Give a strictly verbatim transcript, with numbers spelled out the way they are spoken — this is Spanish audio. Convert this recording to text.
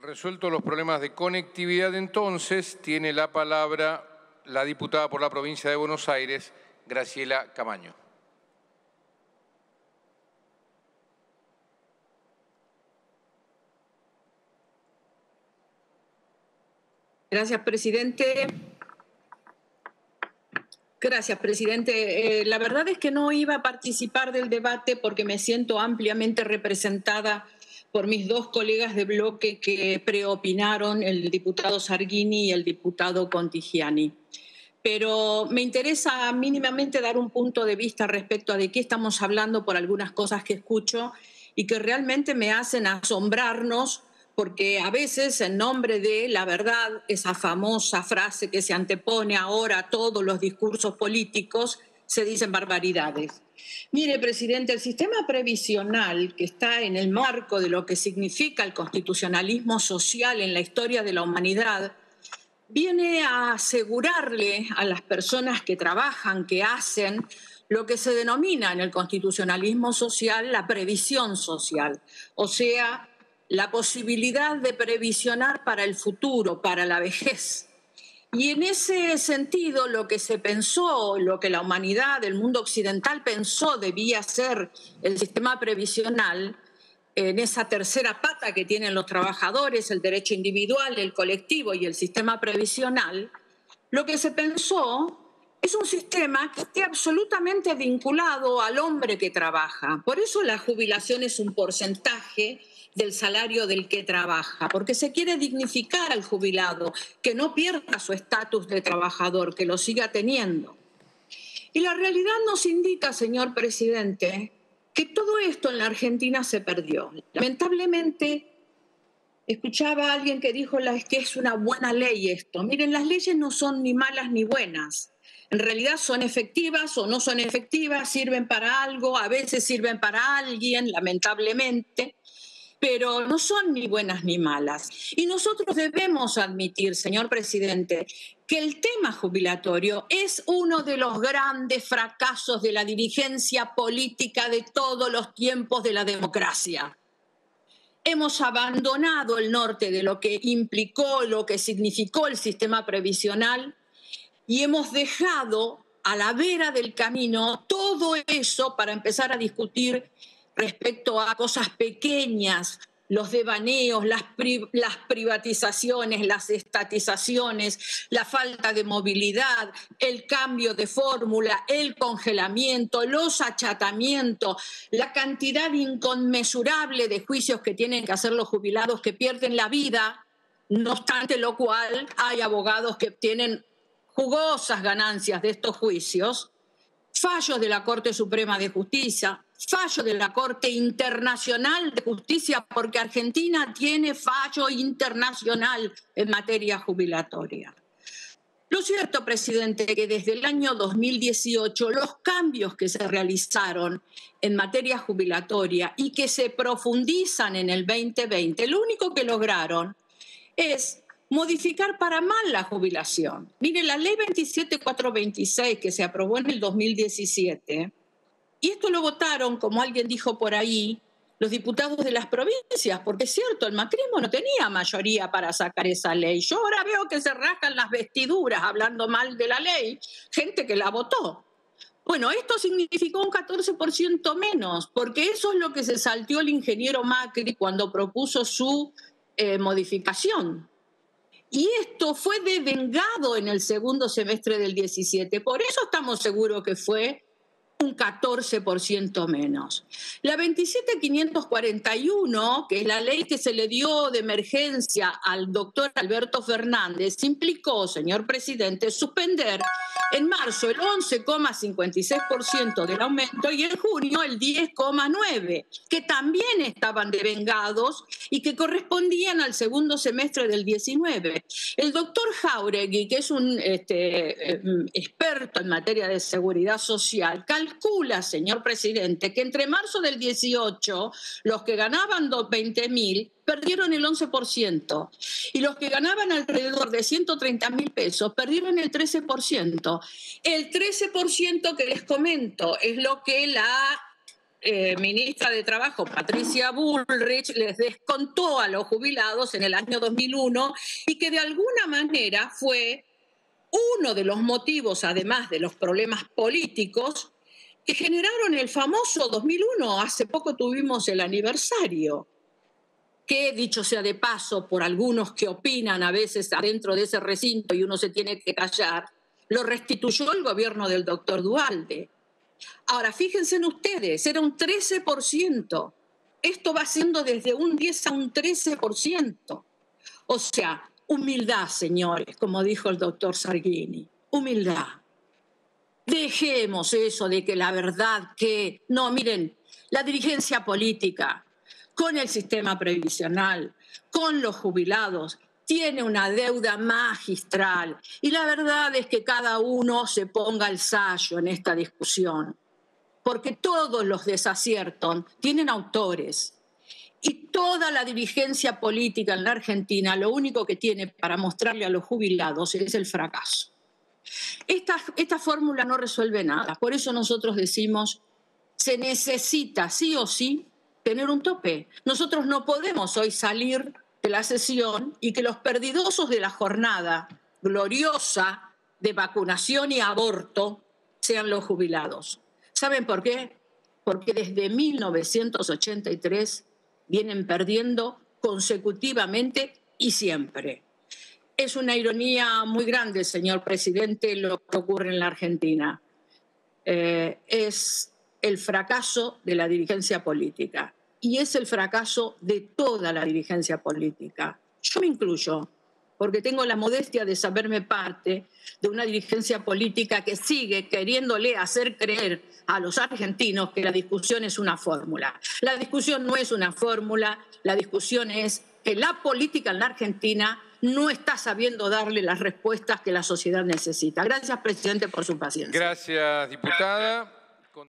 Resueltos los problemas de conectividad, entonces, tiene la palabra la diputada por la provincia de Buenos Aires, Graciela Camaño. Gracias, presidente. Gracias, presidente. Eh, la verdad es que no iba a participar del debate porque me siento ampliamente representada por mis dos colegas de bloque que preopinaron, el diputado Sargini y el diputado Contigiani. Pero me interesa mínimamente dar un punto de vista respecto a de qué estamos hablando por algunas cosas que escucho y que realmente me hacen asombrarnos, porque a veces en nombre de la verdad, esa famosa frase que se antepone ahora a todos los discursos políticos, se dicen barbaridades. Mire, presidente, el sistema previsional que está en el marco de lo que significa el constitucionalismo social en la historia de la humanidad viene a asegurarle a las personas que trabajan, que hacen lo que se denomina en el constitucionalismo social la previsión social, o sea, la posibilidad de previsionar para el futuro, para la vejez. Y en ese sentido, lo que se pensó, lo que la humanidad, el mundo occidental pensó debía ser el sistema previsional, en esa tercera pata que tienen los trabajadores, el derecho individual, el colectivo y el sistema previsional, lo que se pensó es un sistema que esté absolutamente vinculado al hombre que trabaja. Por eso la jubilación es un porcentaje del salario del que trabaja, porque se quiere dignificar al jubilado, que no pierda su estatus de trabajador, que lo siga teniendo. Y la realidad nos indica, señor presidente, que todo esto en la Argentina se perdió. Lamentablemente, escuchaba a alguien que dijo que es una buena ley esto. Miren, las leyes no son ni malas ni buenas. En realidad son efectivas o no son efectivas, sirven para algo, a veces sirven para alguien, lamentablemente, pero no son ni buenas ni malas. Y nosotros debemos admitir, señor presidente, que el tema jubilatorio es uno de los grandes fracasos de la dirigencia política de todos los tiempos de la democracia. Hemos abandonado el norte de lo que implicó, lo que significó el sistema previsional y hemos dejado a la vera del camino todo eso para empezar a discutir respecto a cosas pequeñas, los devaneos, las, pri las privatizaciones, las estatizaciones, la falta de movilidad, el cambio de fórmula, el congelamiento, los achatamientos, la cantidad inconmensurable de juicios que tienen que hacer los jubilados que pierden la vida, no obstante lo cual hay abogados que obtienen jugosas ganancias de estos juicios, fallos de la Corte Suprema de Justicia, fallo de la Corte Internacional de Justicia, porque Argentina tiene fallo internacional en materia jubilatoria. Lo cierto, presidente, que desde el año dos mil dieciocho los cambios que se realizaron en materia jubilatoria y que se profundizan en el veinte veinte, lo único que lograron es modificar para mal la jubilación. Mire, la ley veintisiete mil cuatrocientos veintiséis que se aprobó en el dos mil diecisiete, y esto lo votaron, como alguien dijo por ahí, los diputados de las provincias, porque es cierto, el macrismo no tenía mayoría para sacar esa ley. Yo ahora veo que se rascan las vestiduras hablando mal de la ley, gente que la votó. Bueno, esto significó un catorce por ciento menos, porque eso es lo que se salteó el ingeniero Macri cuando propuso su eh, modificación. Y esto fue devengado en el segundo semestre del diecisiete. Por eso estamos seguros que fue un catorce por ciento menos. La veintisiete mil quinientos cuarenta y uno, que es la ley que se le dio de emergencia al doctor Alberto Fernández, implicó, señor presidente, suspender en marzo el once coma cincuenta y seis por ciento del aumento y en junio el diez coma nueve por ciento, que también estaban devengados y que correspondían al segundo semestre del diecinueve. El doctor Jáuregui, que es un este, eh, experto en materia de seguridad social, calcula, señor presidente, que entre marzo del dieciocho los que ganaban veinte mil perdieron el once por ciento y los que ganaban alrededor de ciento treinta mil pesos perdieron el trece por ciento. El trece por ciento que les comento es lo que la eh, ministra de Trabajo, Patricia Bullrich, les descontó a los jubilados en el año dos mil uno y que de alguna manera fue uno de los motivos, además de los problemas políticos, que generaron el famoso dos mil uno. Hace poco tuvimos el aniversario, que, dicho sea de paso, por algunos que opinan a veces adentro de ese recinto y uno se tiene que callar, lo restituyó el gobierno del doctor Duhalde. Ahora, fíjense en ustedes, era un trece por ciento. Esto va siendo desde un diez a un trece por ciento. O sea, humildad, señores, como dijo el doctor Sargini, humildad. Dejemos eso de que la verdad que... No, miren, la dirigencia política con el sistema previsional, con los jubilados, tiene una deuda magistral. Y la verdad es que cada uno se ponga el sayo en esta discusión, porque todos los desaciertos tienen autores. Y toda la dirigencia política en la Argentina lo único que tiene para mostrarle a los jubilados es el fracaso. Esta, esta fórmula no resuelve nada. Por eso nosotros decimos, se necesita sí o sí tener un tope. Nosotros no podemos hoy salir de la sesión y que los perdidosos de la jornada gloriosa de vacunación y aborto sean los jubilados. ¿Saben por qué? Porque desde mil novecientos ochenta y tres vienen perdiendo consecutivamente y siempre. Es una ironía muy grande, señor presidente, lo que ocurre en la Argentina. Eh, es el fracaso de la dirigencia política y es el fracaso de toda la dirigencia política. Yo me incluyo, porque tengo la modestia de saberme parte de una dirigencia política que sigue queriéndole hacer creer a los argentinos que la discusión es una fórmula. La discusión no es una fórmula, la discusión es que la política en la Argentina no está sabiendo darle las respuestas que la sociedad necesita. Gracias, presidente, por su paciencia. Gracias, diputada.